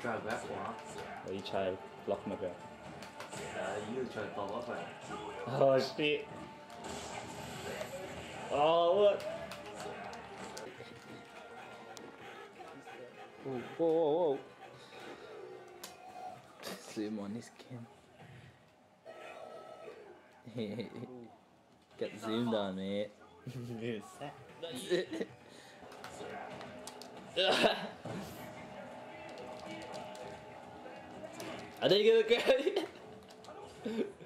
try to grab one. Or you try to block my grab? You try to block off it. Oh shit. Oh what? Whoa, whoa, whoa. Zoom on his skin. Get zoomed on, mate. That's it. I didn't get a grab.